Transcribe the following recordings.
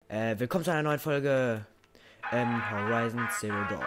Willkommen zu einer neuen Folge Horizon Zero Dawn.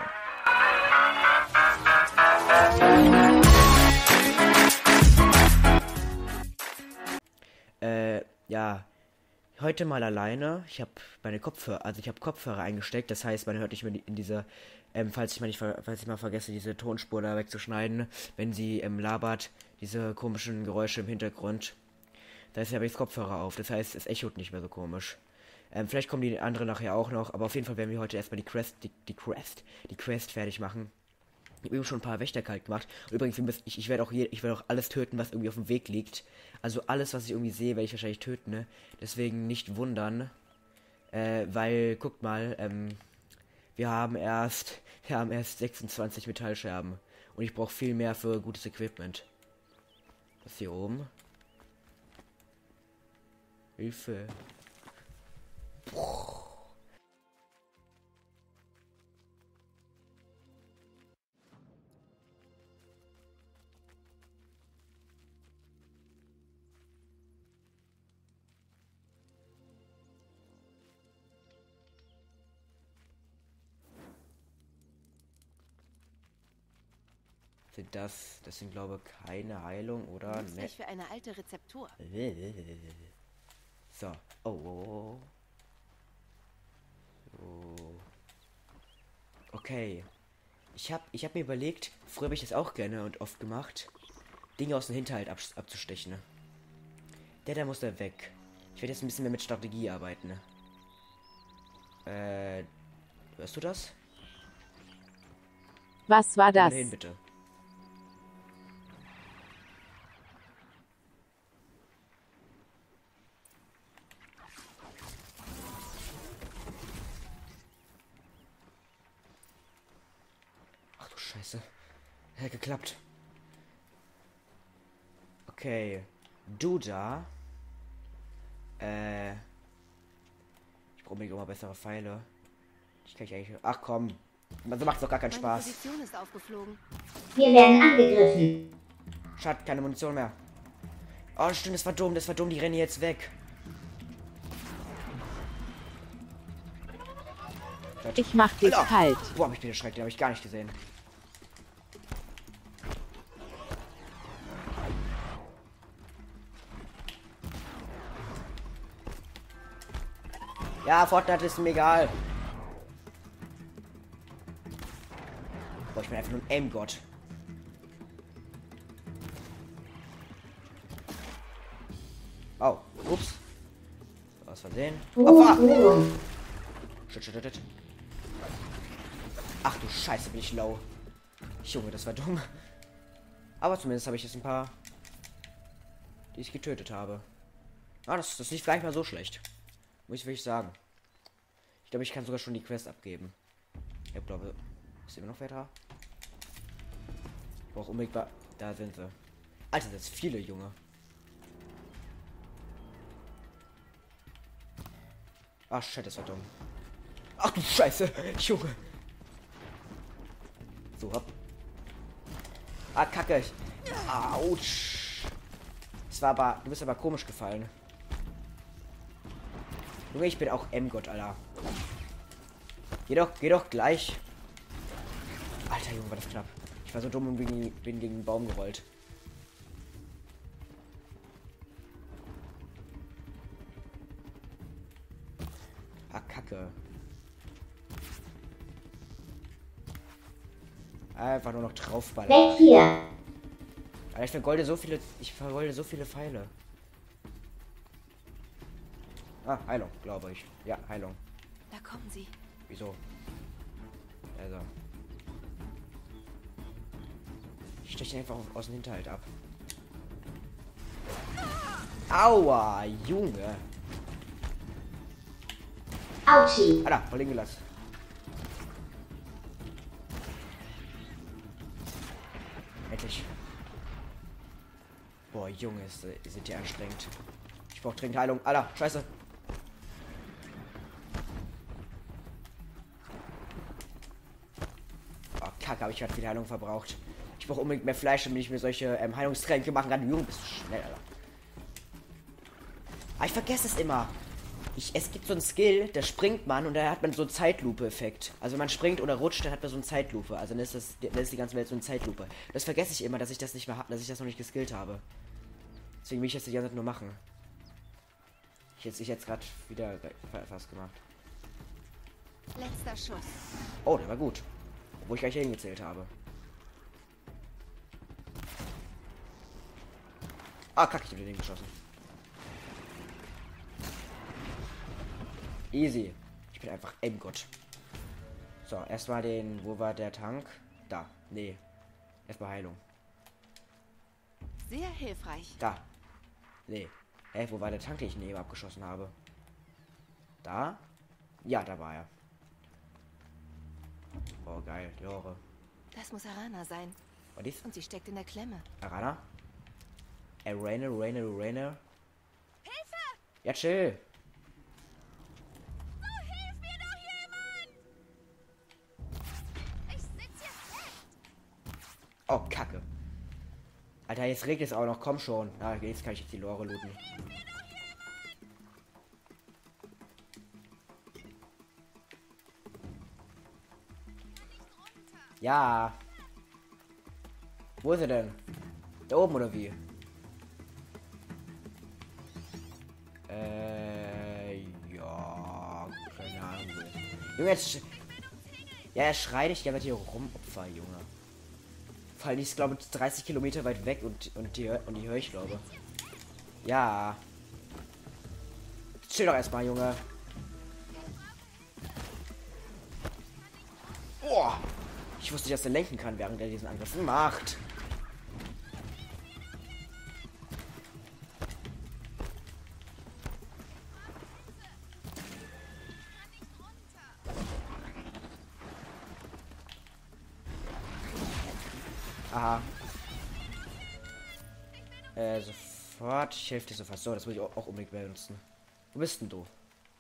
Ja, heute mal alleine. Ich habe meine Kopfhörer, ich habe Kopfhörer eingesteckt. Das heißt, man hört nicht mehr in dieser, falls ich mal vergesse, diese Tonspur da wegzuschneiden, wenn sie labert, diese komischen Geräusche im Hintergrund. Da ist ja jetzt Kopfhörer auf. Das heißt, es echot nicht mehr so komisch. Vielleicht kommen die anderen nachher auch noch, aber auf jeden Fall werden wir heute erstmal die Quest fertig machen. Ich habe eben schon ein paar Wächter kalt gemacht. Und übrigens, ich werde auch alles töten, was irgendwie auf dem Weg liegt. Also alles, was ich irgendwie sehe, werde ich wahrscheinlich töten, ne? Deswegen nicht wundern. Weil, guckt mal, wir haben erst 26 Metallscherben. Und ich brauche viel mehr für gutes Equipment. Was hier oben? Hilfe. Das sind glaube ich keine Heilung, oder? Ne. Für eine alte Rezeptur. So. Oh. Okay. Ich hab mir überlegt, früher habe ich das auch gerne und oft gemacht, Dinge aus dem Hinterhalt abzustechen. Der muss da weg. Ich werde jetzt ein bisschen mehr mit Strategie arbeiten. Hörst du das? Was war das? Hin, bitte. Ach du Scheiße. Hat geklappt. Okay. Du da. Ich brauche mir mal bessere Pfeile. Ich kann eigentlich. Ach komm. So macht's doch gar keinen Spaß. Position ist aufgeflogen. Wir werden angegriffen. Schade, keine Munition mehr. Oh, stimmt, das war dumm, die rennen jetzt weg. Ich mach dich kalt. Boah, hab ich bin erschreckt, den habe ich gar nicht gesehen. Ja, Fortnite ist mir egal. Boah, ich bin einfach nur ein Aim-Gott. Oh, ups. Aus Versehen. Opfer! Shit. Ach du Scheiße, bin ich low. Junge, das war dumm. Aber zumindest habe ich jetzt ein paar, die ich getötet habe. Ah, das lief gar nicht mal so schlecht. Muss ich wirklich sagen. Ich glaube, ich kann sogar schon die Quest abgeben. Ich glaube, ist immer noch wer da? Ich brauche unbedingt. Da sind sie. Alter, das sind viele, Junge. Ach, shit, das war dumm. Ach du Scheiße, Junge. So, hopp. Ah, kacke. Autsch. Du bist aber komisch gefallen. Junge, ich bin auch M-Gott, Alter. Geh doch gleich. Alter, Junge, war das knapp. Ich war so dumm und bin gegen den Baum gerollt. Ah, Kacke. Einfach nur noch draufballern. Weg hier. Alter, ich vergolde so viele Pfeile. Ah, Heilung, glaube ich. Ja, Heilung. Da kommen sie. Wieso? Also. Ich steche einfach aus dem Hinterhalt ab. Aua, Junge. Autschi. Alter, voll liegen gelassen. Endlich. Boah, Junge, sind die anstrengend. Ich brauche dringend Heilung. Alter, scheiße. Oh, Kacke, habe ich gerade viel Heilung verbraucht. Ich brauche unbedingt mehr Fleisch, damit ich mir solche Heilungstränke machen kann. Junge, bist du schnell, Alter. Ah, ich vergesse es immer. Es gibt so einen Skill, da springt man und da hat man so einen Zeitlupe-Effekt. Also wenn man springt oder rutscht, dann hat man so eine Zeitlupe. Also dann ist die ganze Welt so eine Zeitlupe. Das vergesse ich immer, dass ich das nicht mehr dass ich das noch nicht geskillt habe. Deswegen will ich das die ganze Zeit nur machen. Ich jetzt gerade wieder fast gemacht. Letzter Schuss. Oh, der war gut. Obwohl ich gleich hingezählt habe. Ah, kack, ich hab den geschossen. Easy. Ich bin einfach Aim-Gott. So, erstmal den. Wo war der Tank? Da. Nee. Erstmal Heilung. Sehr hilfreich. Da. Nee. Hä, wo war der Tank, den ich eben abgeschossen habe? Da? Ja, da war er. Oh, geil. Jore. Das muss Arana sein. Was ist? Und sie steckt in der Klemme. Arana? Rainer. Hilfe! Ja, chill. Oh, hilf mir doch jemand! Ich sitz hier fest. Oh, Kacke. Alter, jetzt regnet es auch noch. Komm schon. Ah, jetzt kann ich jetzt die Lore looten. Ja. Wo ist er denn? Da oben oder wie? Ja. Keine Ahnung. Junge, jetzt. Ja, er schreit dich ja mit hier rum, Opfer, Junge. Vor allem, die ist, glaube ich, 30 Kilometer weit weg und die höre ich, glaube. Ja. Chill doch erstmal, Junge. Boah. Ich wusste nicht, dass er lenken kann, während er diesen Angriff macht. Aha. Sofort. Ich helfe dir sofort. So, das will ich auch unbedingt benutzen. Wo bist denn du?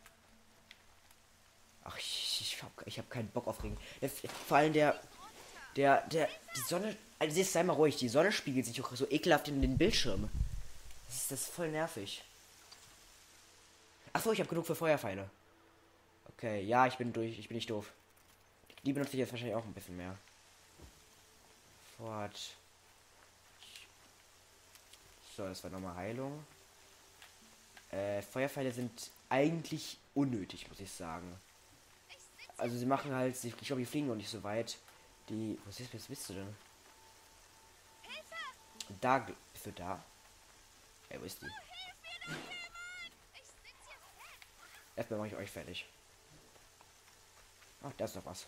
Ach, ich hab keinen Bock auf Regen. Vor allem die Sonne. Also jetzt sei mal ruhig, die Sonne spiegelt sich auch so ekelhaft in den Bildschirm. Das ist voll nervig. Achso, ich habe genug für Feuerpfeile. Okay, ja, ich bin durch. Ich bin nicht doof. Die benutze ich jetzt wahrscheinlich auch ein bisschen mehr. Fort. So, das war nochmal Heilung. Feuerpfeile sind eigentlich unnötig, muss ich sagen. Also sie machen halt, ich glaube, die fliegen noch nicht so weit. Was bist du denn? Da bist du da? Ey, wo ist die? Erstmal mache ich euch fertig. Ach, da ist noch was.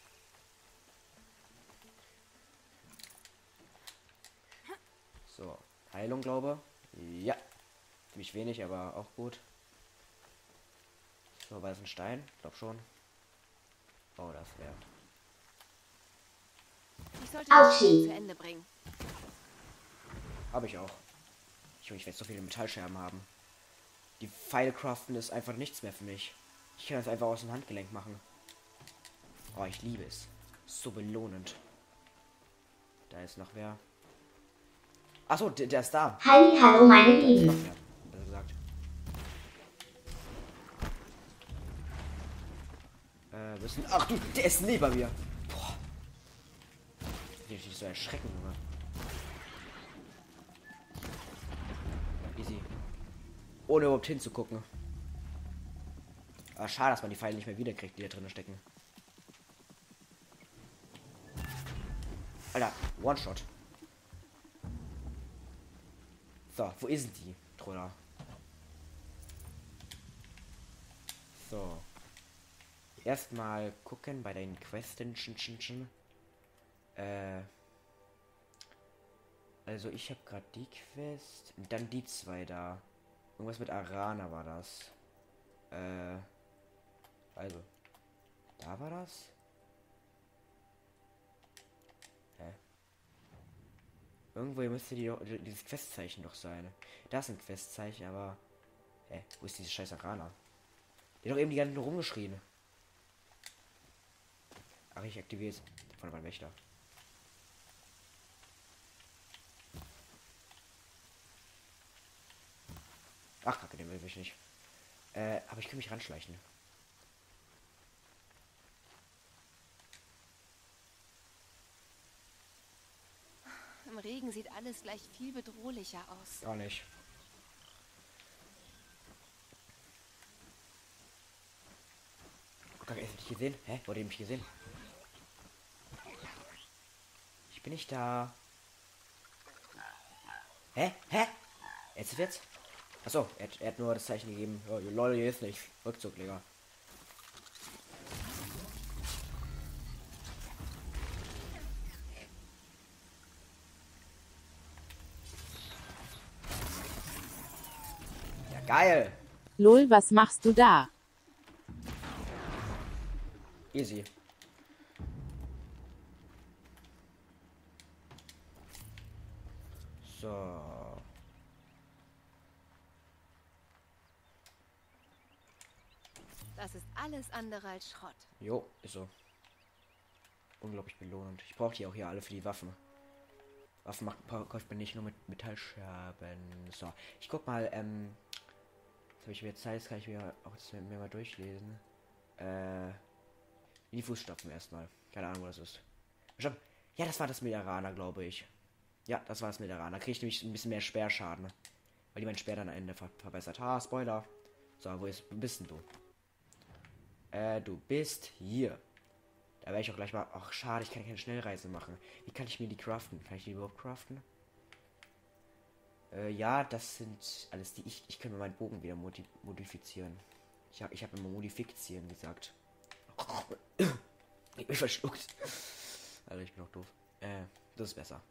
So, Heilung, glaube. Ja. Ziemlich wenig, aber auch gut. So, war das ein Stein? Ich glaube schon. Oh, das wert. Ich sollte das Autschi. zu Ende bringen. Habe ich auch. Ich werde so viele Metallscherben haben. Die Pfeile craften ist einfach nichts mehr für mich. Ich kann das einfach aus dem Handgelenk machen. Oh, ich liebe es. So belohnend. Da ist noch wer. Achso, der ist da. Halli, hallo, meine Lieben. Noch wer, besser gesagt. Ach du, der ist neben mir. Boah. Ich will dich so erschrecken, Junge. Easy. Ohne überhaupt hinzugucken. Aber schade, dass man die Pfeile nicht mehr wiederkriegt, die da drin stecken. Alter, One-Shot. So, wo ist die, Troller? So. Erstmal gucken bei den Questen. Also ich habe gerade die Quest und dann die zwei da. Irgendwas mit Arana war das. Also. Da war das? Hä? Irgendwo müsste dieses Questzeichen doch sein. Da ist ein Questzeichen, aber. Hä? Wo ist diese scheiß Arana? Die hat doch eben die ganze Zeit nur rumgeschrien. Ach, ich aktiviere es von meinem Wächter. Ach, kacke, den will ich nicht. Aber ich kann mich ranschleichen. Im Regen sieht alles gleich viel bedrohlicher aus. Gar nicht. Guck, er hat mich gesehen. Hä? Wurde er mich gesehen? Ich bin nicht da. Hä? Hä? Jetzt? Achso, er hat nur das Zeichen gegeben. Oh, lol, hier ist nicht. Rückzug, Digga. Ja, geil. Lol, was machst du da? Easy. So. Das ist alles andere als Schrott. Jo, ist so. Unglaublich belohnend. Ich brauche die auch hier alle für die Waffen. Waffen kauft man nicht nur mit Metallscherben. So, ich guck mal, jetzt habe ich wieder Zeit, jetzt kann ich mir auch das mir mal durchlesen. In die Fußstapfen erstmal. Keine Ahnung, wo das ist. Ja, das war das Mederaner, glaube ich. Ja, das war das Mederaner. Da kriege ich nämlich ein bisschen mehr Speerschaden. Weil die mein Speer dann am Ende verbessert. Ha, Spoiler. So, wo bist denn du? Du bist hier. Da werde ich auch gleich mal... Ach, schade, ich kann keine Schnellreise machen. Wie kann ich mir die craften? Kann ich die überhaupt craften? Ja, das sind alles die... Ich kann mir meinen Bogen wieder modifizieren. Ich habe immer modifizieren gesagt. Ich bin verschluckt. Also ich bin auch doof. Das ist besser.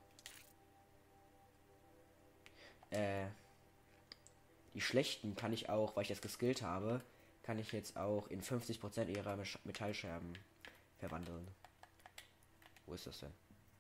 Die schlechten kann ich auch, weil ich das geskillt habe, kann ich jetzt auch in 50% ihrer Metallscherben verwandeln. Wo ist das denn?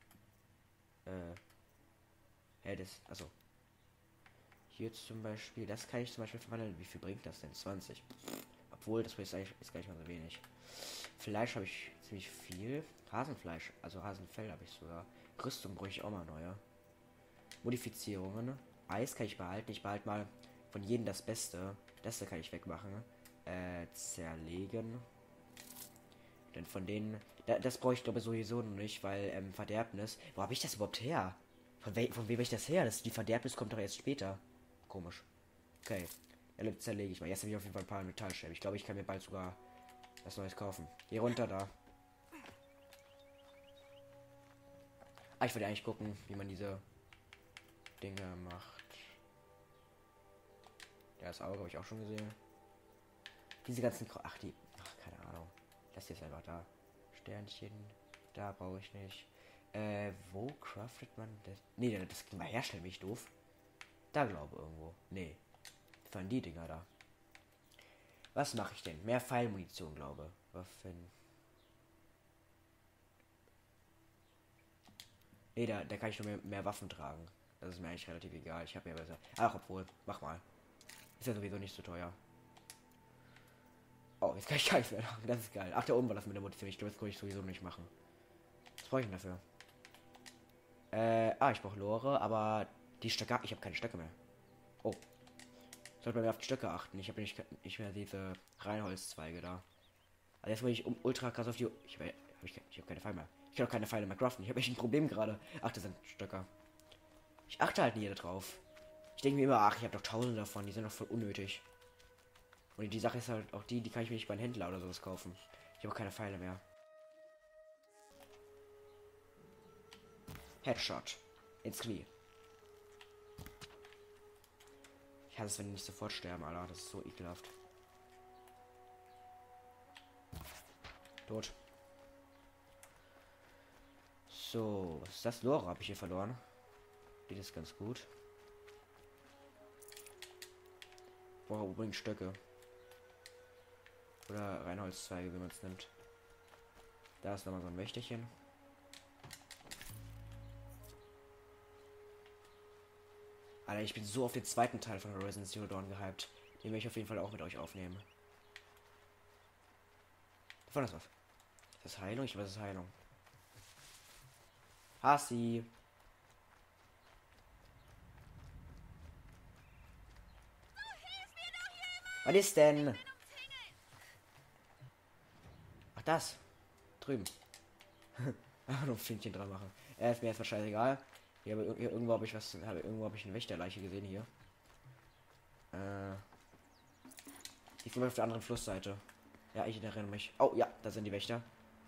Also hier zum Beispiel, das kann ich zum Beispiel verwandeln. Wie viel bringt das denn? 20. Obwohl, das ist eigentlich ist gar nicht mal so wenig. Fleisch habe ich ziemlich viel. Hasenfleisch, also Hasenfell habe ich sogar. Rüstung brauche ich auch mal neue. Modifizierungen. Eis kann ich behalten. Ich behalte mal von jedem das Beste. Das da kann ich wegmachen. Zerlegen. Denn von denen... das brauche ich glaube ich sowieso noch nicht, weil Verderbnis... Wo habe ich das überhaupt her? Von wem habe ich das her? Die Verderbnis kommt doch erst später. Komisch. Okay. Ja, zerlege ich mal. Jetzt habe ich auf jeden Fall ein paar Metallscherben. Ich glaube, ich kann mir bald sogar was Neues kaufen. Geh runter da. Ah, ich wollte eigentlich gucken, wie man diese Dinge macht. Ja, das Auge habe ich auch schon gesehen. Diese ganzen... Ach, keine Ahnung. Das hier ist einfach da. Sternchen. Da brauche ich nicht. Wo craftet man das? Nee, das kann man herstellen, bin ich doof. Da glaube irgendwo. Nee. Das waren die Dinger da. Was mache ich denn? Mehr Pfeilmunition, glaube. Waffen. Nee, da kann ich nur mehr Waffen tragen. Das ist mir eigentlich relativ egal. Ich habe ja besser. Ach, obwohl. Mach mal. Ist ja sowieso nicht so teuer. Oh, jetzt kann ich gar nichts mehr machen. Das ist geil. Ach, da oben war das mit der Munition. Ich glaube, das kann ich sowieso nicht machen. Was brauche ich denn dafür? Ich brauche Lore, aber die Stöcke... Ich habe keine Stöcke mehr. Oh. Sollte man mehr auf die Stöcke achten. Ich habe nicht mehr diese Reinholzzweige da. Also jetzt will ich ultra krass auf die... Ich habe keine Pfeile mehr. Ich kann auch keine Pfeile mehr craften. Ich habe echt ein Problem gerade. Ach, das sind Stöcke. Ich achte halt nie drauf. Ich denke mir immer, ach, ich habe doch tausende davon. Die sind doch voll unnötig. Und die Sache ist halt auch die kann ich mir nicht beim Händler oder sowas kaufen. Ich habe auch keine Pfeile mehr. Headshot. Ins Knie. Ich hasse es, wenn die nicht sofort sterben, Alter. Das ist so ekelhaft. Tot. So, was ist das? Lore habe ich hier verloren. Die ist ganz gut. Boah, übrigens Stöcke. Oder Reinholzzweige, wie man es nimmt. Da ist nochmal so ein Wächterchen. Alter, ich bin so auf den zweiten Teil von Horizon Zero Dawn gehypt. Den will ich auf jeden Fall auch mit euch aufnehmen. Von das was? Ist das Heilung? Ich weiß, es ist Heilung. Hasi. Was ist denn? Ach, das. Drüben. Einfach nur ein Pflänzchen dran machen. Ist mir erstmal scheißegal. Hier irgendwo habe ich was. Irgendwo habe ich eine Wächterleiche gesehen hier. Ich bin auf der anderen Flussseite. Ja, ich erinnere mich. Oh ja, da sind die Wächter.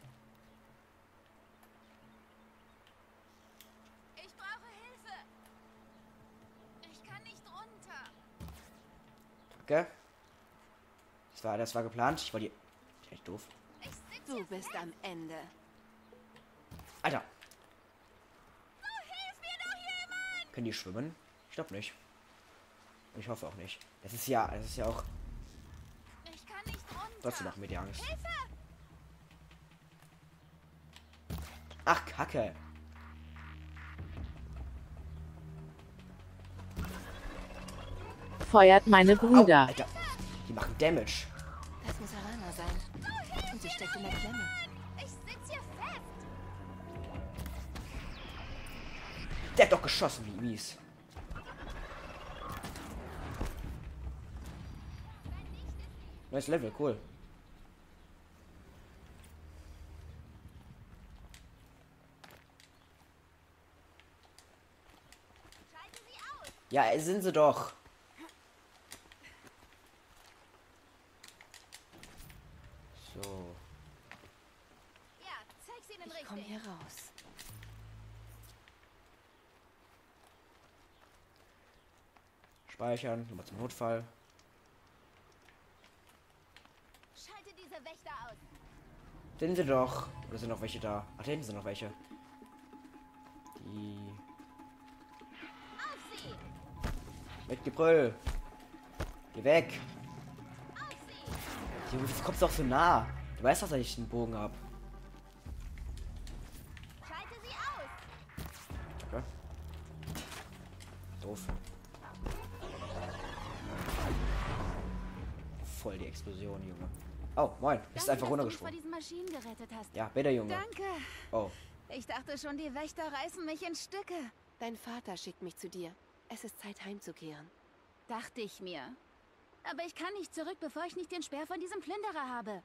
Ich brauche Hilfe. Ich kann nicht runter. Okay. Das war geplant. Ich war die. Echt doof. Du bist am Ende. Alter. Können die schwimmen? Ich glaube nicht. Ich hoffe auch nicht. Das ist ja auch. Ich kann nicht runter. Trotzdem machen mir die Angst. Hilfe! Ach, Kacke. Feuert meine Au, Brüder. Alter. Die machen Damage. Das muss Alana sein. Und sie steckt in der Klemme. Ich sitze hier fest. Der hat doch geschossen, wie mies. Neues Level, cool. Schalten sie aus. Ja, sind sie doch. So. Ja, zeig sie ihnen richtig. Komm hier raus. Speichern, nochmal zum Notfall. Schalte diese Wächter aus. Sind sie doch. Oder sind noch welche da? Ach, da hinten sind noch welche. Die. Auf sie. Mit Gebrüll. Geh weg. Auf sie. Junge, jetzt kommst du doch so nah. Du weißt doch, dass ich einen Bogen habe. Schalte sie aus. Okay. Doof. Voll die Explosion, Junge. Oh, moin. Bist einfach runtergesprungen. Dass du mich vor diesen Maschinen gerettet hast. Ja, bitte, Junge. Danke. Oh. Ich dachte schon, die Wächter reißen mich in Stücke. Dein Vater schickt mich zu dir. Es ist Zeit, heimzukehren. Dachte ich mir. Aber ich kann nicht zurück, bevor ich nicht den Speer von diesem Plünderer habe.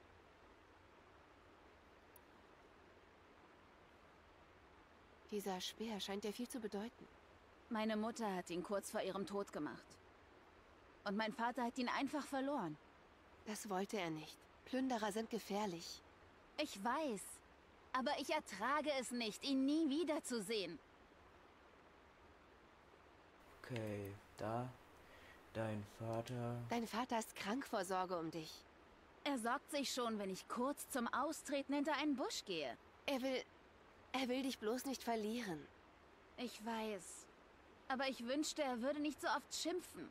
Dieser Speer scheint dir viel zu bedeuten. Meine Mutter hat ihn kurz vor ihrem Tod gemacht. Und mein Vater hat ihn einfach verloren. Das wollte er nicht. Plünderer sind gefährlich. Ich weiß. Aber ich ertrage es nicht, ihn nie wiederzusehen. Okay, da. Dein Vater. Dein Vater ist krank vor Sorge um dich. Er sorgt sich schon, wenn ich kurz zum Austreten hinter einen Busch gehe. Er will dich bloß nicht verlieren. Ich weiß. Aber ich wünschte, er würde nicht so oft schimpfen.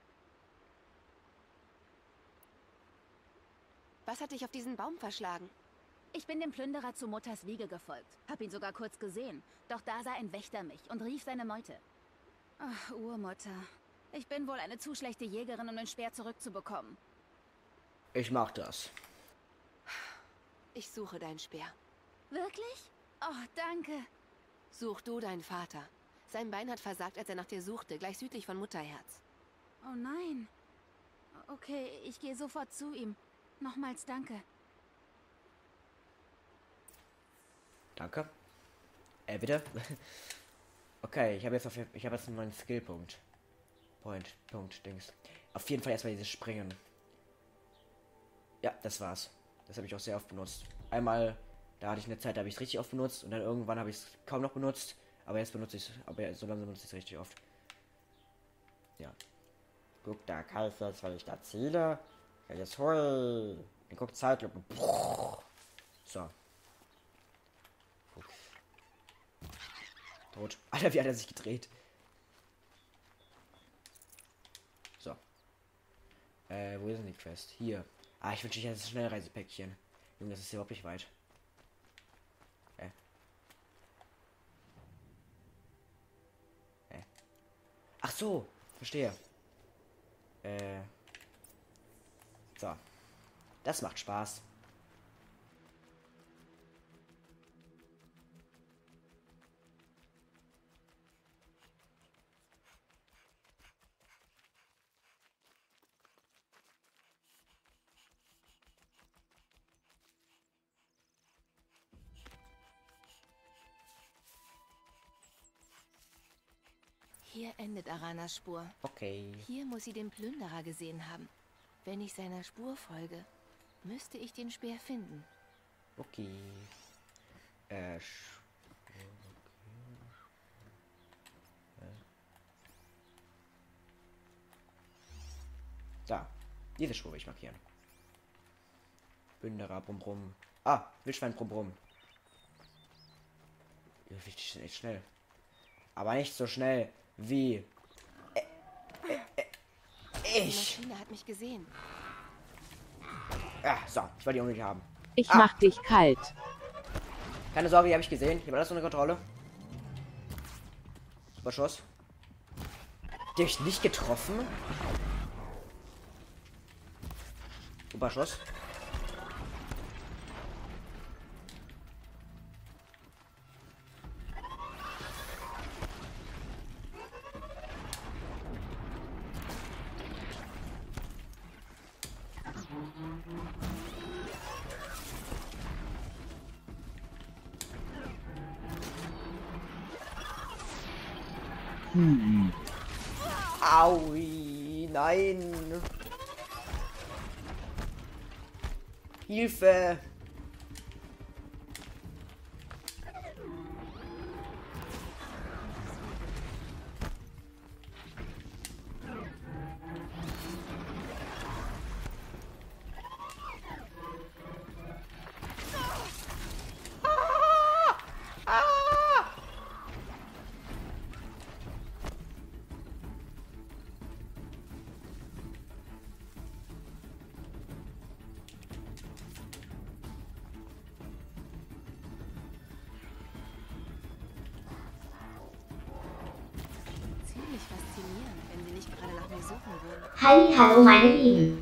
Was hat dich auf diesen Baum verschlagen? Ich bin dem Plünderer zu Mutters Wiege gefolgt. Hab ihn sogar kurz gesehen. Doch da sah ein Wächter mich und rief seine Meute. Ach, Urmutter. Ich bin wohl eine zu schlechte Jägerin, um den Speer zurückzubekommen. Ich mach das. Ich suche deinen Speer. Wirklich? Oh, danke. Such du deinen Vater. Sein Bein hat versagt, als er nach dir suchte, gleich südlich von Mutterherz. Oh nein. Okay, ich gehe sofort zu ihm. Nochmals danke. Danke. Bitte? Okay, ich habe jetzt meinen Skillpunkt. Punkt, Dings. Auf jeden Fall erstmal dieses Springen. Ja, das war's. Das habe ich auch sehr oft benutzt. Einmal, da hatte ich eine Zeit, da habe ich es richtig oft benutzt und dann irgendwann habe ich es kaum noch benutzt. Aber jetzt benutze ich es, aber so langsam benutze ich es richtig oft. Ja. Guck, da kann ich jetzt, weil ich da ziele. Ja, jetzt hol. Dann guckt Zeitlupe. So. Guck. Tot. Alter, wie hat er sich gedreht? So. Wo ist denn die Quest? Hier. Ah, ich wünsche, ich hätte das Schnellreisepäckchen. Junge, das ist überhaupt nicht weit. Ach so, verstehe. So. Das macht Spaß. Hier endet Aranas Spur. Okay. Hier muss sie den Plünderer gesehen haben. Wenn ich seiner Spur folge, müsste ich den Speer finden. Okay. Da. Diese Spur will ich markieren. Plünderer, Brumm, Brumm. Ah, Wildschwein, Brumm, Brumm. Ja, richtig echt schnell. Aber nicht so schnell wie Die ich. Maschine hat mich gesehen. Ja, so, ich wollte die unbedingt haben. Ich mach dich kalt. Keine Sorge, die habe ich gesehen. Ich habe alles unter Kontrolle. Super Schuss. Die habe ich nicht getroffen. Super Schuss. Aui, nein. Hilfe. Ziemlich faszinierend, wenn sie nicht gerade nach mir suchen würden. Halli, hallo meine Lieben.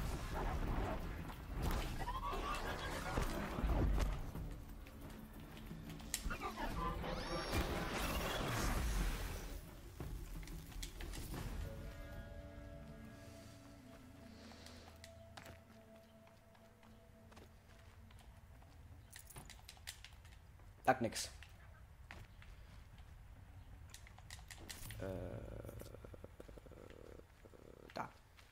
Sag nix. Da.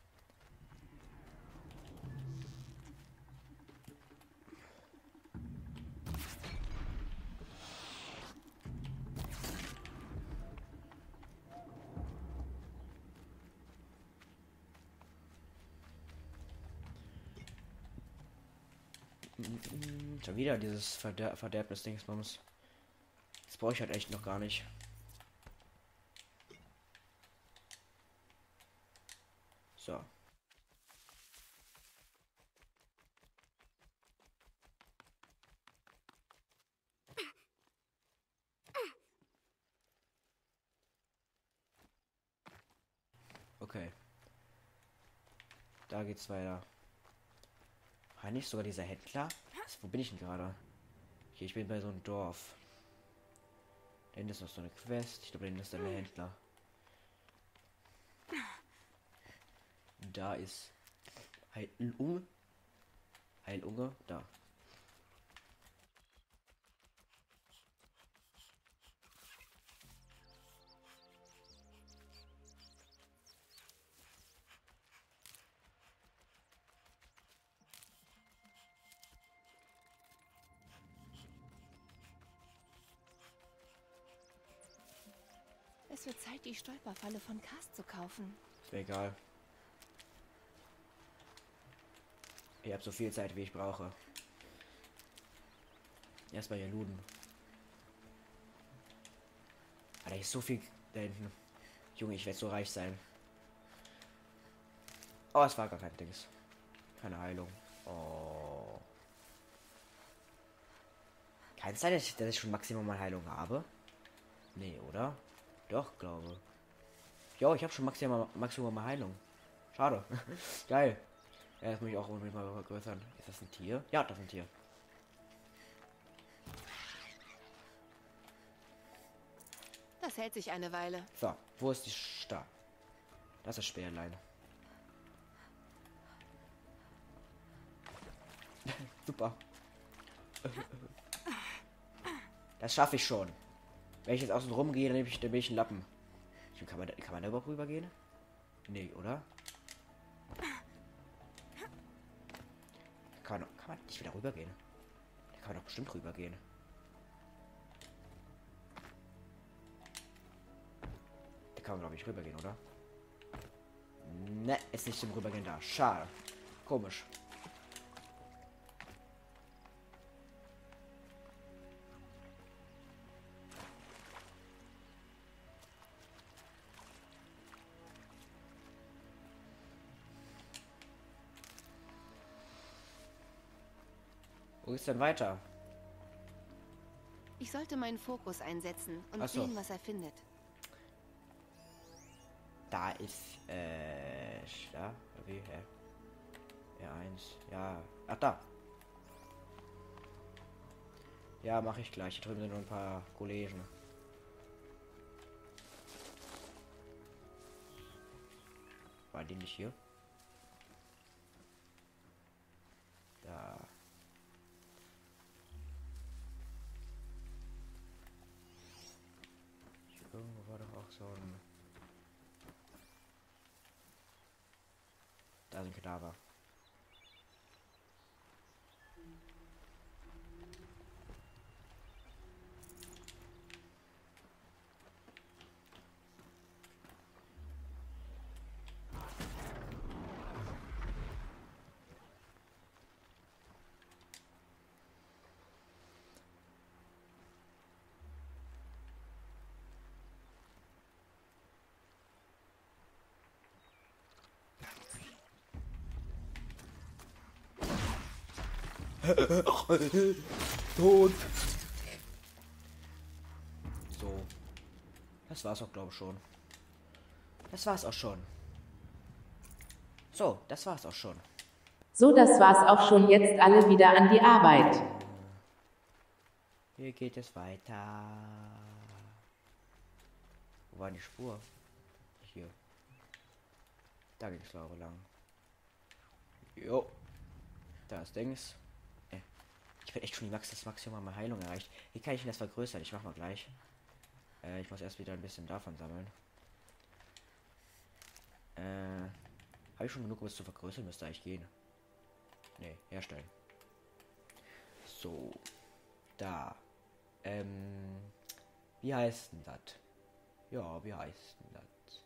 Schon wieder dieses Verderbnis-Dingsbums. Das brauche ich halt echt noch gar nicht. So. Okay. Da geht's weiter. War nicht sogar dieser Händler? Wo bin ich denn gerade? Hier, ich bin bei so einem Dorf. Da hinten ist noch so eine Quest. Ich glaube, da hinten ist dann der Händler. Da ist Heilunge. Heilunge, da. Es wird Zeit, die Stolperfalle von Cast zu kaufen. Ist mir egal. Ich habe so viel Zeit, wie ich brauche. Erstmal hier looten. Ah, da ist so viel da hinten. Junge, ich werde so reich sein. Oh, es war gar kein Dings. Keine Heilung. Oh. Kann es sein, dass ich schon maximal Heilung habe? Nee, oder? Doch, glaube. Jo, ich habe schon maximal Heilung. Schade. Geil. Ja, das muss ich auch unbedingt mal vergrößern. Ist das ein Tier? Ja, das ist ein Tier. Das hält sich eine Weile. So, wo ist die Star? Das ist Speerlein. Super. Das schaffe ich schon. Wenn ich jetzt außen rum gehe, dann bin ich ein Lappen. Kann man da überhaupt rübergehen? Nee, oder? Kann man nicht wieder rübergehen? Da kann man doch bestimmt rübergehen. Da kann man, glaube ich, rübergehen, oder? Ne, ist nicht zum Rübergehen da. Schade. Komisch. Wo geht's denn weiter? Ich sollte meinen Fokus einsetzen und Ach so. sehen, was er findet. Da ist, da? Wie, hä? R1, ja. Ach, da. Ja, mache ich gleich. Hier drüben sind noch ein paar Kollegen. War die nicht hier? Da. Hier irgendwo war doch auch so ein... Da sind Kadaver. Tot. So. Das war's auch, glaube ich, schon. Das war's auch schon. So, das war's auch schon. So, das war's auch schon. Jetzt alle wieder an die Arbeit. Hier geht es weiter. Wo war die Spur? Hier. Da ging es glaube lang. Jo. Da ist Dings. Ich bin echt schon das Maximum an Heilung erreicht. Wie kann ich denn das vergrößern? Ich mach mal gleich. Ich muss erst wieder ein bisschen davon sammeln. Habe ich schon genug, um es zu vergrößern? Müsste eigentlich gehen. Ne, herstellen. So. Da. Wie heißt denn das? Ja, wie heißt denn das?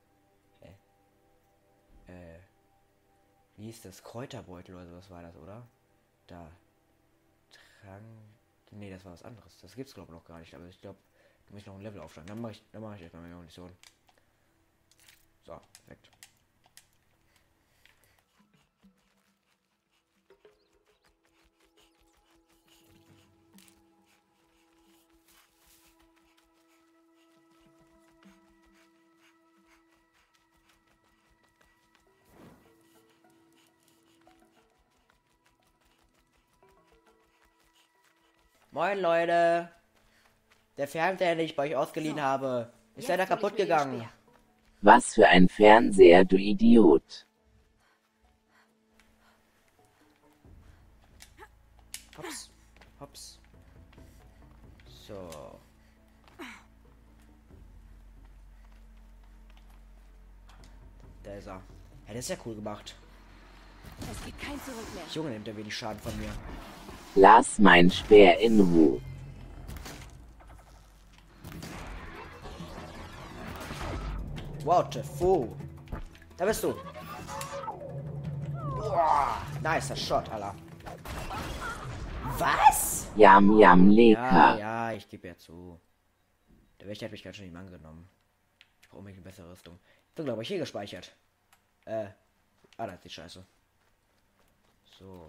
Wie ist das? Kräuterbeutel oder sowas war das, oder? Da. Trank. Nee, das war was anderes. Das gibt's glaube ich noch gar nicht, aber ich glaube, du musst noch ein Level aufsteigen. Dann mache ich erstmal meine Munition. So, perfekt. Moin Leute. Der Fernseher, den ich bei euch ausgeliehen habe, ist leider kaputt gegangen. Was für ein Fernseher, du Idiot. Hops. Hops. So. Da ist er. Ja, das ist ja cool gemacht. Es gibt kein Zurück mehr. Junge, nimmt er wenig Schaden von mir. Lass mein Speer in Ruhe. What the fuck? Da bist du. Boah, nicer Shot, Alter. Was? Yam yam lecker. Ja, ich gebe ja zu. Der Wächter hat mich ganz schön nicht angenommen. Ich brauche unbedingt eine bessere Rüstung. Ich bin, glaube ich, hier gespeichert. Da ist die Scheiße. So.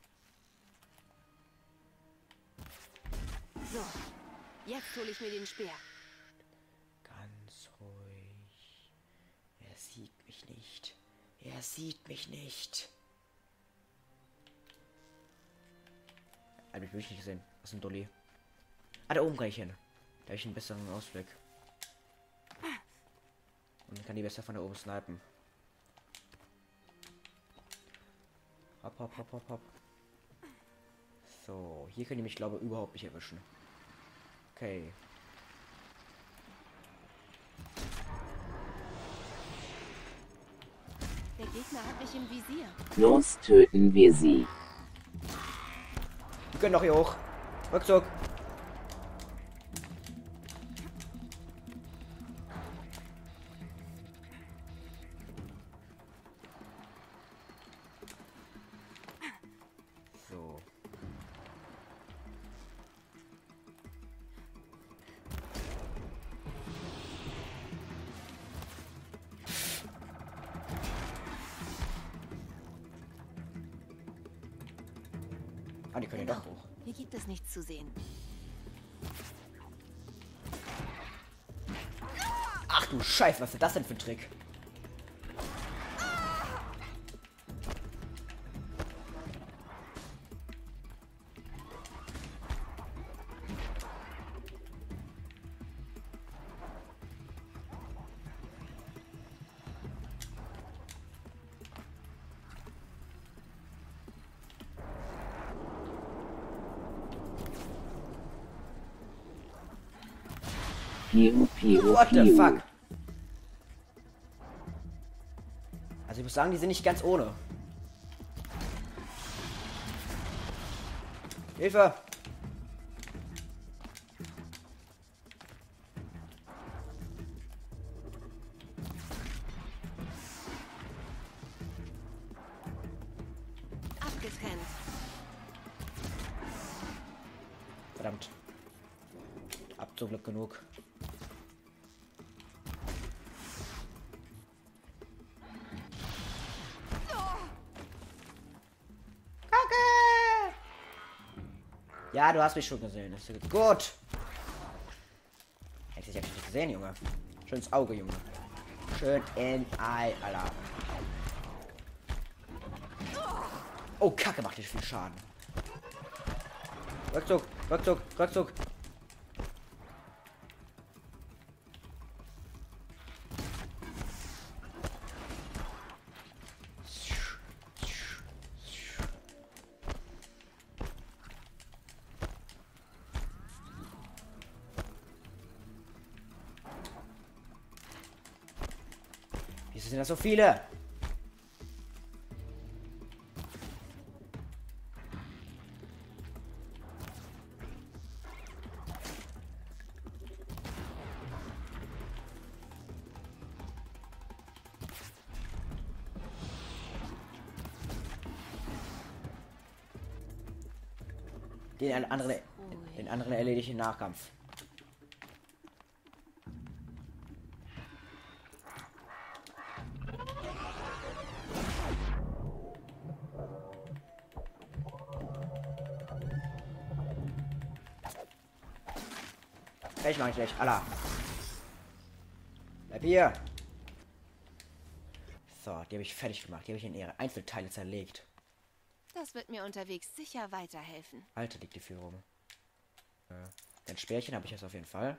So, jetzt hole ich mir den Speer. Ganz ruhig. Er sieht mich nicht. Er sieht mich nicht. Er hat mich wirklich nicht gesehen. Was ist ein Dolly? Ah, da oben kann ich hin. Da habe ich einen besseren Ausblick. Und dann kann die besser von da oben snipen. Hopp, hopp, hopp, hopp, hopp. So, hier können die mich, glaube ich, überhaupt nicht erwischen. Okay. Gegner hat mich im Visier. Los, töten wir sie. Wir können doch hier hoch. Rückzug. So. Ah, die können ja doch hoch. Hier gibt es nichts zu sehen. Ach du Scheiße, was ist das denn für ein Trick? Piu, piu, What the piu. fuck? Also ich muss sagen, die sind nicht ganz ohne. Hilfe! Abgetrennt. Verdammt. Hab zum Glück genug. Kacke! Ja, du hast mich schon gesehen. Das ist gut. Hätte ich nicht gesehen, Junge. Schön ins Auge, Junge. Schön in Ei, Alter. Oh, Kacke, macht nicht viel Schaden. Rückzug, Rückzug, Rückzug. Wieso sind das so viele? Den anderen erledige ich im Nachkampf. Ich mach ich gleich. Allah. Bleib hier. So, die habe ich fertig gemacht. Die habe ich in ihre Einzelteile zerlegt. Das wird mir unterwegs sicher weiterhelfen. Alter, liegt die viel rum. Ein Speerchen habe ich jetzt auf jeden Fall.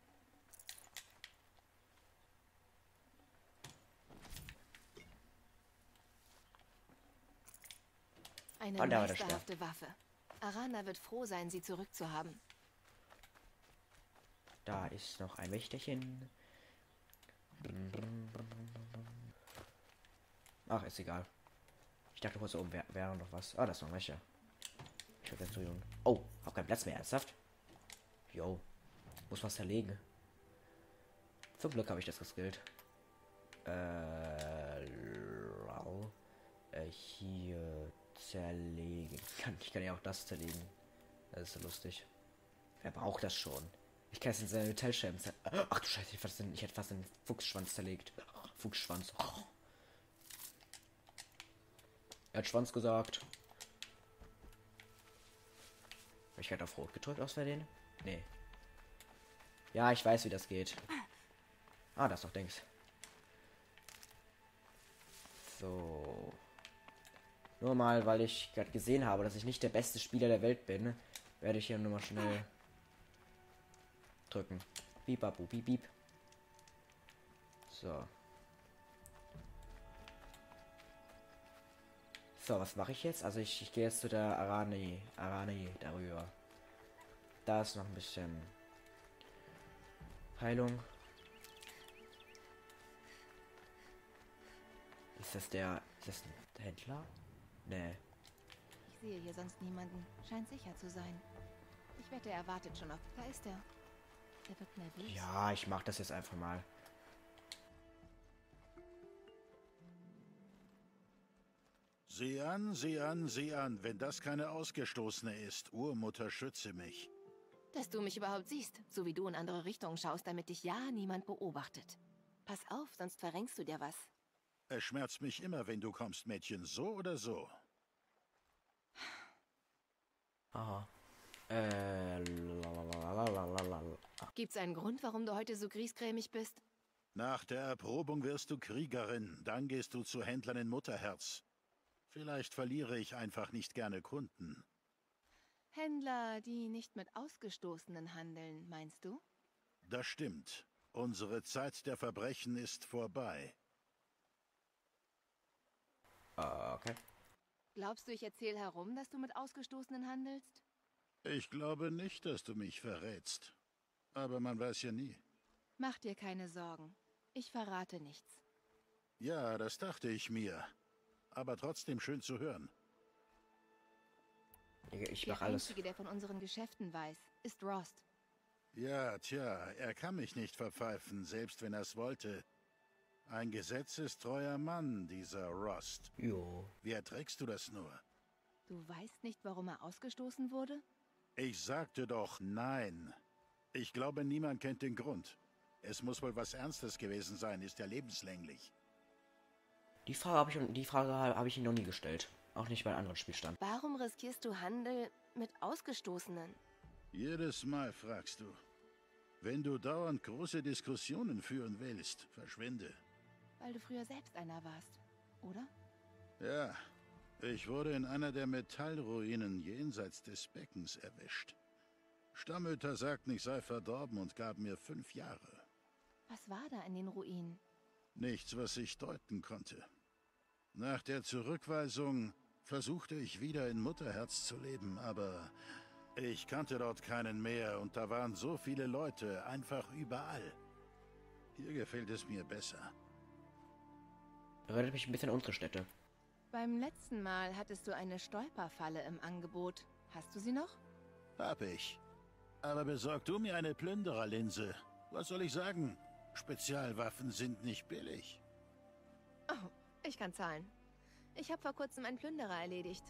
Eine Und da war der Speer. meisterhafte Waffe. Arana wird froh sein, sie zurückzuhaben. Da ist noch ein Wächterchen. Ach, ist egal. Ich dachte kurz oben wäre noch was. Ah, das ist noch ein Wächter. Ich hab jetzt so jung. Oh, hab keinen Platz mehr, ernsthaft? Jo. Muss was zerlegen. Zum Glück habe ich das geskillt. Hier zerlegen. Ich kann ja auch das zerlegen. Das ist so lustig. Wer braucht das schon? Ich kann es in seine Metallscheiben zerlegen. Ach du Scheiße, ich hätte fast den Fuchsschwanz zerlegt. Fuchsschwanz. Oh. Er hat Schwanz gesagt. Habe ich gerade auf Rot gedrückt aus Versehen? Nee. Ja, ich weiß, wie das geht. Ah, das ist doch Dings. So. Nur mal, weil ich gerade gesehen habe, dass ich nicht der beste Spieler der Welt bin, werde ich hier nur mal schnell drücken. Piep, babu, piep, piep. So. So, was mache ich jetzt? Also ich gehe jetzt zu der Arani darüber. Da ist noch ein bisschen Heilung. Ist das ein Händler? Nee. Ich sehe hier sonst niemanden. Scheint sicher zu sein. Ich wette, er wartet schon auf... Da ist er. Er wird nervös. Ja, ich mach das jetzt einfach mal. Sieh an, sieh an, sieh an. Wenn das keine Ausgestoßene ist, Urmutter, schütze mich. Dass du mich überhaupt siehst, so wie du in andere Richtungen schaust, damit dich ja niemand beobachtet. Pass auf, sonst verrenkst du dir was. Es schmerzt mich immer, wenn du kommst, Mädchen, so oder so. Aha. Gibt's einen Grund, warum du heute so griesgrämig bist? Nach der Erprobung wirst du Kriegerin, dann gehst du zu Händlern in Mutterherz. Vielleicht verliere ich einfach nicht gerne Kunden. Händler, die nicht mit Ausgestoßenen handeln, meinst du? Das stimmt. Unsere Zeit der Verbrechen ist vorbei. Okay. Glaubst du, ich erzähle herum, dass du mit Ausgestoßenen handelst? Ich glaube nicht, dass du mich verrätst. Aber man weiß ja nie. Mach dir keine Sorgen. Ich verrate nichts. Ja, das dachte ich mir. Aber trotzdem schön zu hören. Ich Der mach alles. Einzige, der von unseren Geschäften weiß, ist Rost. Ja, tja, er kann mich nicht verpfeifen, selbst wenn er es wollte. Ein gesetzestreuer Mann, dieser Rost. Jo. Wie erträgst du das nur? Du weißt nicht, warum er ausgestoßen wurde? Ich sagte doch nein. Ich glaube, niemand kennt den Grund. Es muss wohl was Ernstes gewesen sein, ist ja lebenslänglich. Die Frage habe ich ihm noch nie gestellt. Auch nicht bei anderen Spielstand. Warum riskierst du Handel mit Ausgestoßenen? Jedes Mal fragst du. Wenn du dauernd große Diskussionen führen willst, verschwinde. Weil du früher selbst einer warst, oder? Ja, ich wurde in einer der Metallruinen jenseits des Beckens erwischt. Stammhüter sagten, ich sei verdorben und gaben mir 5 Jahre. Was war da in den Ruinen? Nichts, was ich deuten konnte. Nach der Zurückweisung versuchte ich wieder in Mutterherz zu leben, aber ich kannte dort keinen mehr und da waren so viele Leute, einfach überall. Hier gefällt es mir besser. Erinnert mich ein bisschen an unsere Städte. Beim letzten Mal hattest du eine Stolperfalle im Angebot. Hast du sie noch? Hab ich. Aber besorg du mir eine Plündererlinse. Was soll ich sagen? Spezialwaffen sind nicht billig. Oh, ich kann zahlen. Ich habe vor kurzem einen Plünderer erledigt.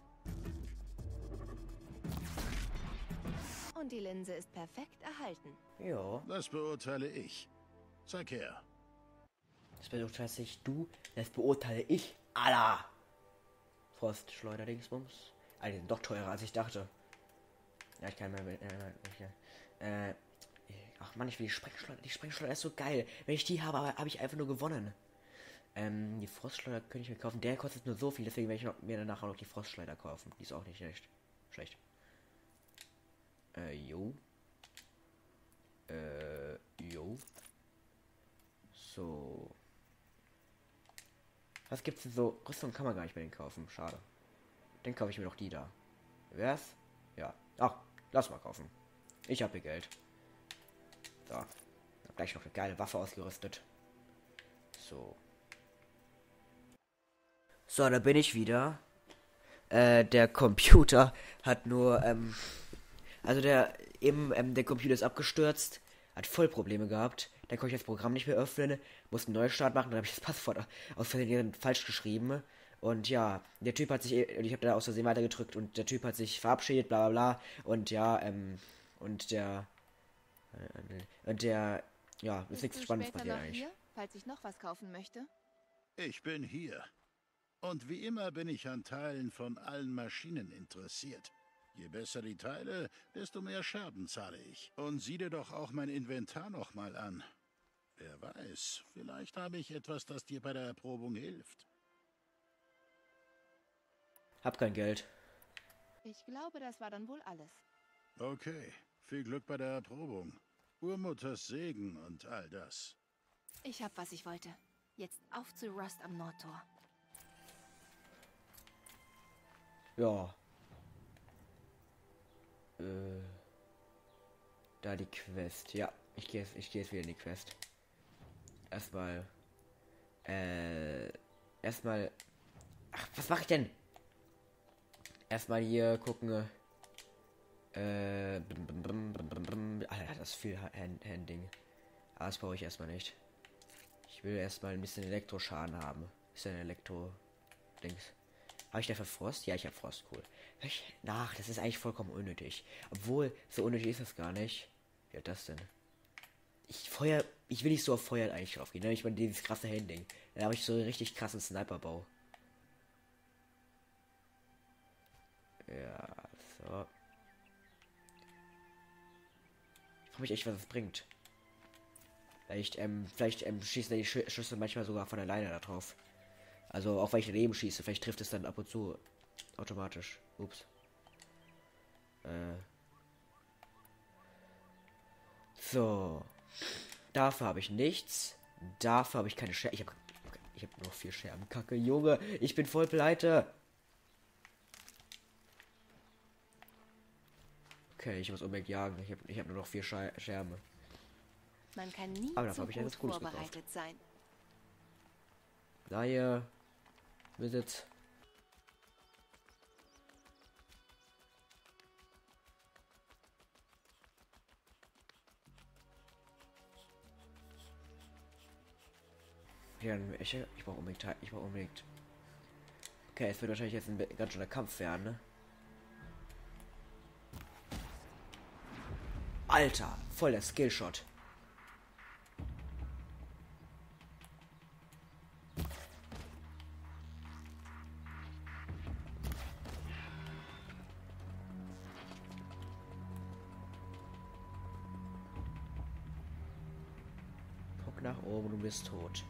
Und die Linse ist perfekt erhalten. Ja. Das beurteile ich. Zeig her. Das beurteilst nicht du, das beurteile ich. Allah! Frostschleuderdingsbums. Die sind doch teurer, als ich dachte. Ja, ich kann mal... ach man, ich will die Sprengschleuder. Die Sprengschleuder ist so geil. Wenn ich die habe, habe ich einfach nur gewonnen. Die Frostschleuder könnte ich mir kaufen. Der kostet nur so viel, deswegen werde ich mir danach auch noch die Frostschleuder kaufen. Die ist auch nicht schlecht. Jo. Jo. So. Was gibt's denn so? Rüstung kann man gar nicht mehr kaufen. Schade. Dann kaufe ich mir doch die da. Wär's? Ja. Ach, lass mal kaufen. Ich habe hier Geld. So. Hab gleich noch eine geile Waffe ausgerüstet. So. So, da bin ich wieder. Der Computer hat nur, also der Computer ist abgestürzt, hat voll Probleme gehabt. Dann konnte ich das Programm nicht mehr öffnen, musste einen Neustart machen, dann habe ich das Passwort aus Versehen falsch geschrieben. Und ja, der Typ hat sich, ich habe da aus Versehen weitergedrückt und der Typ hat sich verabschiedet, bla bla bla. Und ja, ja, ist nichts Spannendes passiert eigentlich. Hier, falls ich noch was kaufen möchte? Ich bin hier. Und wie immer bin ich an Teilen von allen Maschinen interessiert. Je besser die Teile, desto mehr Scherben zahle ich. Und sieh dir doch auch mein Inventar nochmal an. Wer weiß, vielleicht habe ich etwas, das dir bei der Erprobung hilft. Hab kein Geld. Ich glaube, das war dann wohl alles. Okay, viel Glück bei der Erprobung. Urmutters Segen und all das. Ich hab, was ich wollte. Jetzt auf zu Rust am Nordtor. Ja. Da die Quest. Ja, ich gehe jetzt wieder in die Quest. Erstmal. Ach Ach, was mache ich denn? Erstmal hier gucken. Alter, das ist viel Handing. Aber das brauche ich erstmal nicht. Ich will erstmal ein bisschen Elektroschaden haben. Ist ja ein Elektro-Dings. Habe ich dafür Frost? Ja, ich habe Frost, cool. Ach, das ist eigentlich vollkommen unnötig. Obwohl, so unnötig ist das gar nicht. Wie hat das denn? Ich will nicht so auf Feuer eigentlich drauf gehen, ne? Ich meine, dieses krasse Handing. Da habe ich so einen richtig krassen Sniperbau. Ja, so. Ich frage mich echt, was es bringt. Vielleicht schießen die Schüsse manchmal sogar von alleine da drauf. Also auch wenn ich daneben schieße, vielleicht trifft es dann ab und zu automatisch. Ups. So. Dafür habe ich nichts. Dafür habe ich keine Scherben. Ich habe noch 4 Scherben. Kacke, Junge. Ich bin voll pleite. Okay, ich muss unbedingt jagen. Ich hab nur noch 4 Scherben. Man kann nie Aber dafür zu habe ich ja gut das Gutes vorbereitet gekauft. sein. Laie. Besitz. Ja, ich brauche unbedingt. Okay, es wird wahrscheinlich jetzt ein ganz schöner Kampf werden, ne? Alter, voll der Skillshot. Guck nach oben, du bist tot.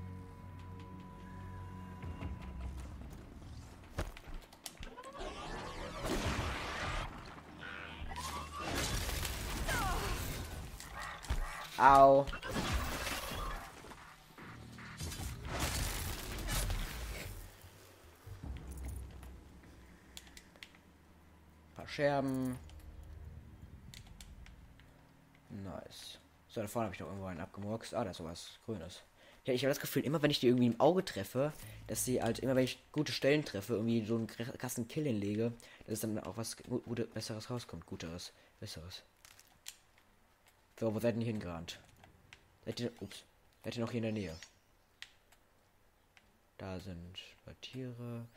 Au. Paar Scherben. Nice. So, da vorne habe ich noch irgendwo einen abgemurkst. Ah, da ist sowas Grünes. Ja, ich habe das Gefühl, immer wenn ich die irgendwie im Auge treffe, dass sie halt, immer wenn ich gute Stellen treffe, irgendwie so einen krassen Kill hinlege, dass es dann auch was Besseres rauskommt. Besseres. So, wo seid ihr denn hingerannt? Seid ihr noch hier in der Nähe? Da sind Tiere.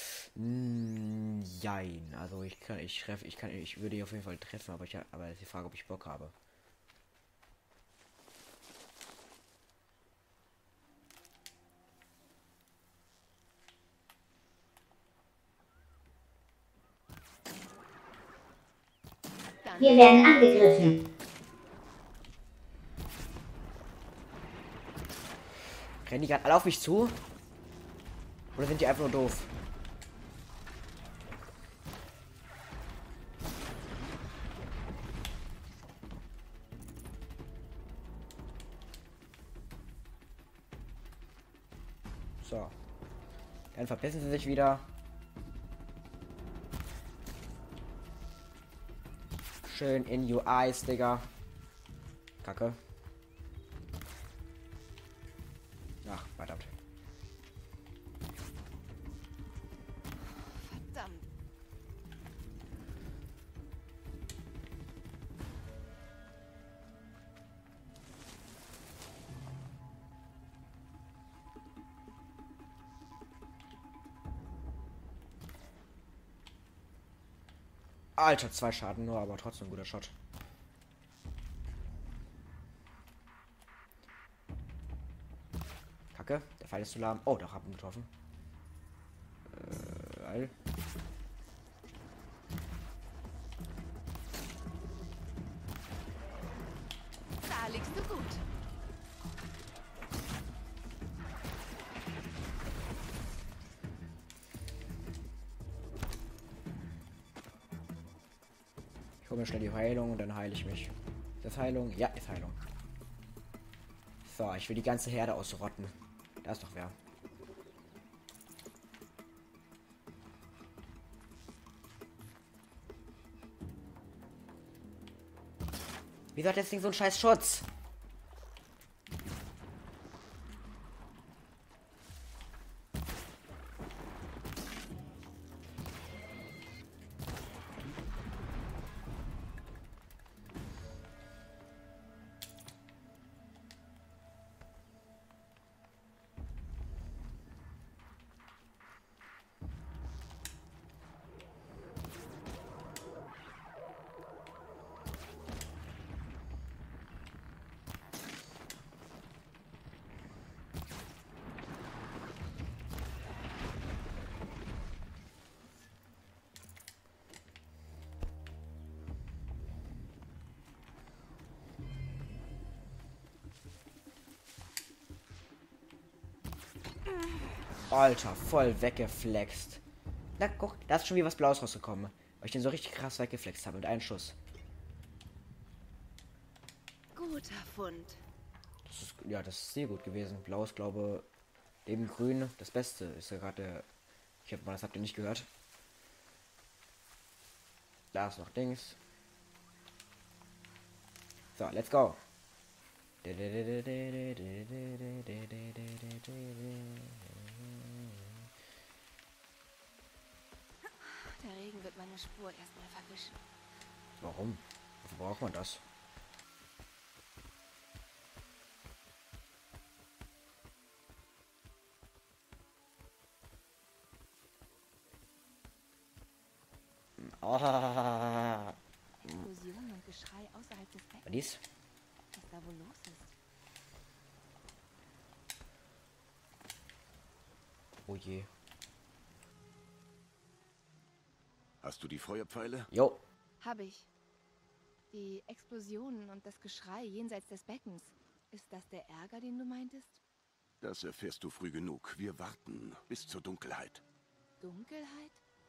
Jein. Also ich würde die auf jeden Fall treffen, aber aber ist die Frage, ob ich Bock habe. Wir werden angegriffen. Rennen die gerade alle auf mich zu? Oder sind die einfach nur doof? So. Dann verpissen sie sich wieder. Schön in your eyes, Digga. Kacke. Ach, verdammt. Verdammt. Alter, 2 Schaden nur, aber trotzdem guter Shot. Kacke, der Pfeil ist zu lahm. Oh, doch, hab ihn getroffen. Geil. Da liegst du gut. Ich hole mir schnell die Heilung und dann heile ich mich. Ist das Heilung? Ja, ist Heilung. So, ich will die ganze Herde ausrotten. Da ist doch wer. Wieso hat das Ding so einen scheiß Schutz? Alter, voll weggeflext. Na, guck, da ist schon wieder was Blaues rausgekommen. Weil ich den so richtig krass weggeflext habe mit einem Schuss. Guter Fund. Das ist sehr gut gewesen. Blau ist, glaube neben Grün das Beste. Ist ja gerade. Ich hab mal, das habt ihr nicht gehört. Da ist noch Dings. So, let's go. Der Regen wird meine Spur erstmal verwischen. Warum? Wofür braucht man das? Ah. Explosionen und Geschrei außerhalb des Beckens. Dies? Was da wohl los ist? Oh je. Hast du die Feuerpfeile? Jo. Hab ich. Die Explosionen und das Geschrei jenseits des Beckens. Ist das der Ärger, den du meintest? Das erfährst du früh genug. Wir warten bis zur Dunkelheit. Dunkelheit?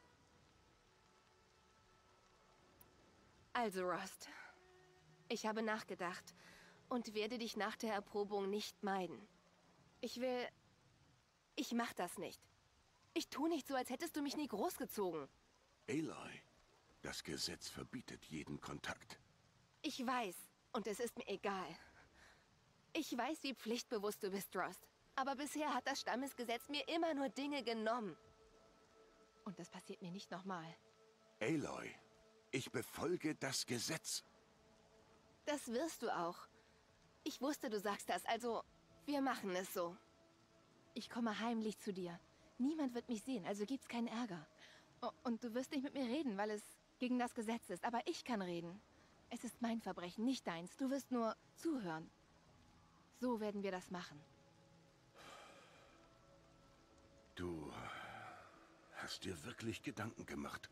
Also, Rost. Ich habe nachgedacht und werde dich nach der Erprobung nicht meiden. Ich mach das nicht. Ich tu nicht so, als hättest du mich nie großgezogen. Aloy, das Gesetz verbietet jeden Kontakt. Ich weiß, und es ist mir egal. Ich weiß, wie pflichtbewusst du bist, Rost. Aber bisher hat das Stammesgesetz mir immer nur Dinge genommen. Und das passiert mir nicht nochmal. Aloy, ich befolge das Gesetz. Das wirst du auch. Ich wusste, du sagst das, also wir machen es so. Ich komme heimlich zu dir. Niemand wird mich sehen, also gibt's keinen Ärger. Und du wirst nicht mit mir reden, weil es gegen das Gesetz ist. Aber ich kann reden. Es ist mein Verbrechen, nicht deins. Du wirst nur zuhören. So werden wir das machen. Du hast dir wirklich Gedanken gemacht.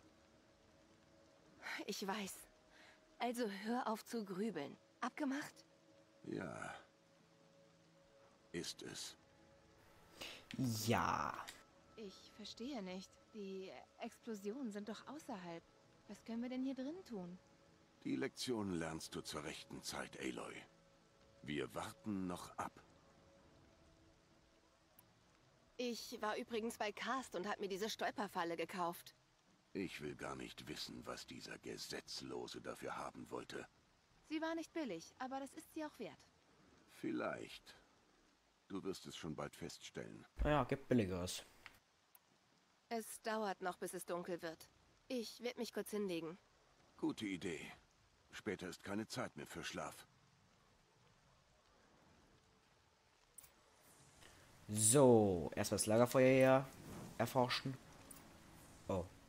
Ich weiß. Also hör auf zu grübeln. Abgemacht? Ja. Ist es. Ja. Ich verstehe nicht. Die Explosionen sind doch außerhalb. Was können wir denn hier drin tun? Die Lektion lernst du zur rechten Zeit, Aloy. Wir warten noch ab. Ich war übrigens bei Karst und habe mir diese Stolperfalle gekauft. Ich will gar nicht wissen, was dieser Gesetzlose dafür haben wollte. Sie war nicht billig, aber das ist sie auch wert. Vielleicht. Du wirst es schon bald feststellen. Naja, gibt billigeres. Es dauert noch, bis es dunkel wird. Ich werde mich kurz hinlegen. Gute Idee. Später ist keine Zeit mehr für Schlaf. So, erstmal das Lagerfeuer hier erforschen. Oh.